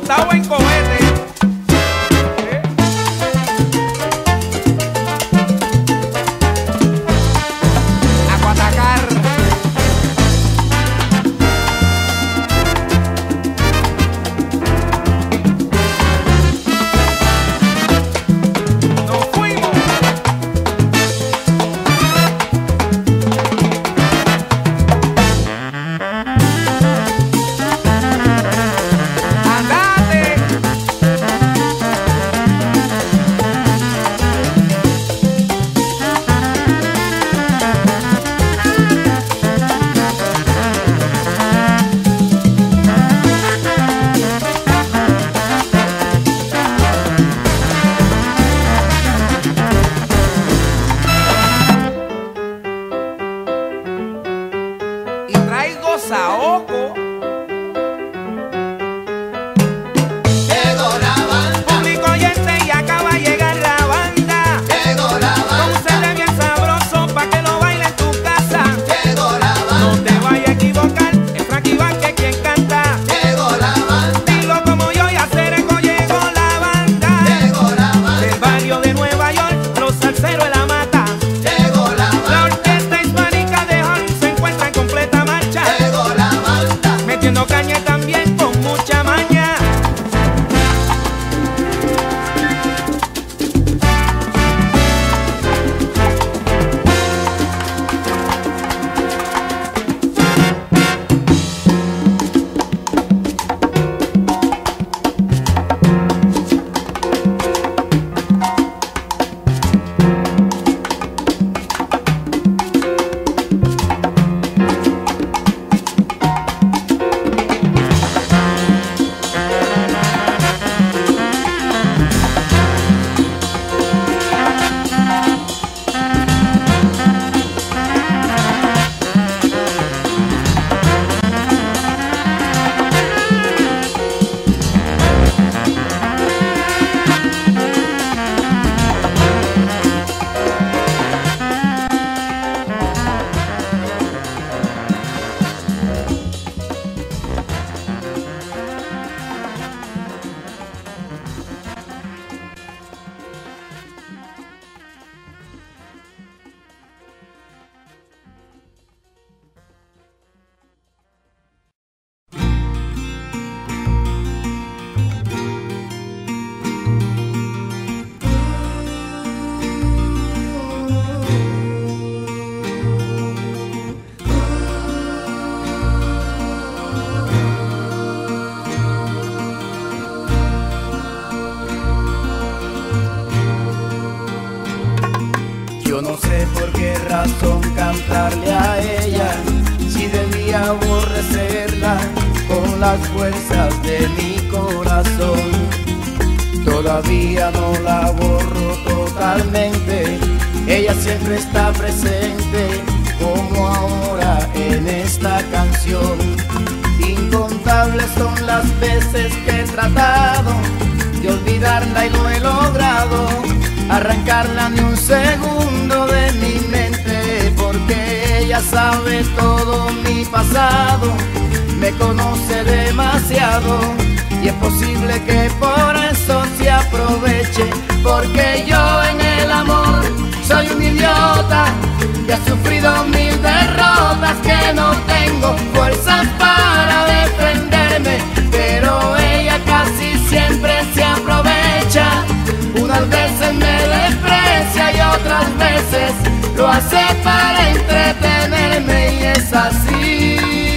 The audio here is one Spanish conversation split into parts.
montado en cohete. Saoco. Llegó la banda. Público oyente y acaba de llegar la banda. Llegó la banda. Con un set bien sabroso pa' que lo baile en tu casa. Llegó la banda. No te vayas a equivocar, es Frankie Vázquez quien canta. Llegó la banda. Dilo como yo y hacer eco, llegó la banda. Llegó la banda. Del barrio de Nueva York, los salseros de la mata. Llegó la banda. La orquesta hispánica de Hollywood se encuentra en completa marcha. Llegó la banda. Metiendo caña también con mucha maña. Yo no sé por qué razón cantarle a ella, si debía aborrecerla con las fuerzas de mi corazón. Todavía no la borro totalmente, ella siempre está presente, como ahora en esta canción. Incontables son las veces que he tratado de olvidarla y no he logrado arrancarla ni un segundo de mi mente, porque ella sabe todo mi pasado, me conoce demasiado y es posible que por eso se aproveche, porque yo en el amor soy un idiota que ha sufrido mil derrotas, que no tengo fuerzas para defenderme, pero ella casi siempre se aprovecha. Unas veces me desprecia y otras veces lo hace para entretenerme, y es así.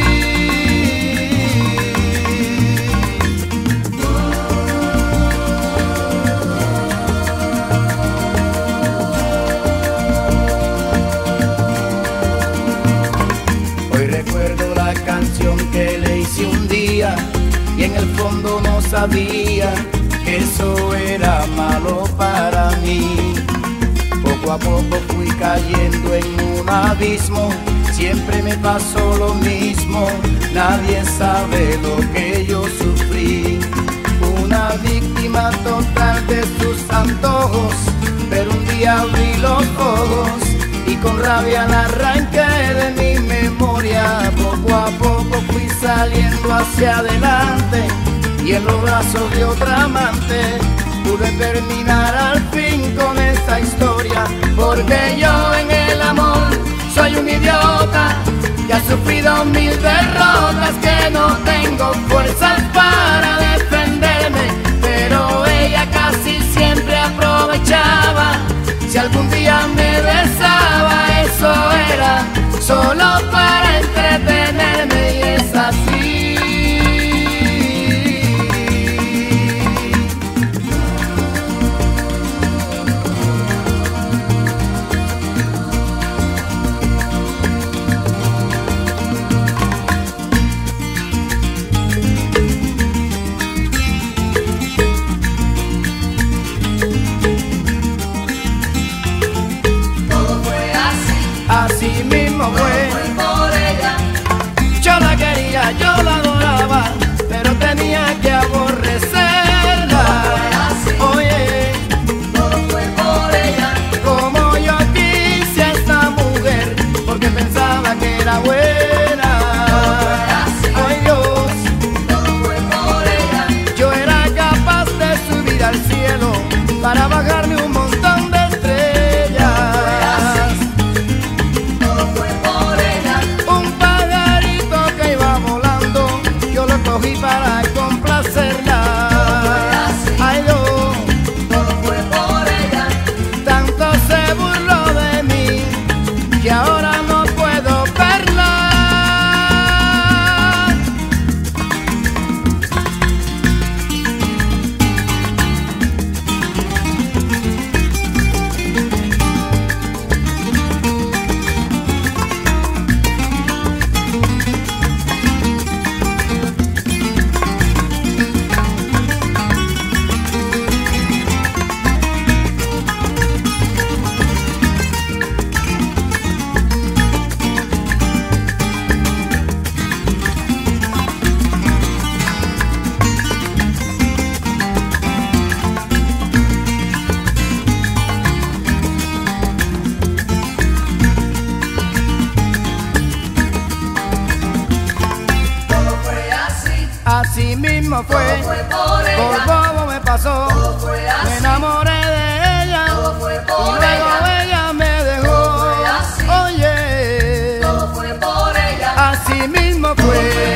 Hoy recuerdo la canción que le hice un día y en el fondo no sabía que eso era malo para mí. Poco a poco fui cayendo en un abismo, siempre me pasó lo mismo, nadie sabe lo que yo sufrí. Una víctima total de sus antojos, pero un día abrí los ojos y con rabia la arranqué de mi memoria. Poco a poco fui saliendo hacia adelante y en los brazos de otra amante pude terminar al fin con esta historia, porque yo en el amor soy un idiota que ha sufrido 1000 derrotas, que no tengo fuerzas para defenderme, pero ella casi siempre aprovechaba. Si algún día me besaba, eso era solo para entretenerme, y es así. Así mismo fue por ella. Yo la quería, yo la adoraba, pero tenía que aborrecerla. Oye, Todo fue por ella. como yo quise a esta mujer, porque pensaba que era buena. Ay Dios, Todo fue por ella. yo era capaz de subir al cielo para bajarme un montón de estrellas. Todo fue por ella. Un pajarito que iba volando, yo lo cogí para complacerla. Ay Dios, Todo fue por ella. tanto se burló de mí que ahora no puedo verla. Todo fue así. Así mismo fue, Todo fue por por ella. bobo me pasó, Todo fue me así. enamoré de ella Todo fue y por luego ella. ella me dejó. Todo fue así. Oye, Todo fue por ella. así mismo fue.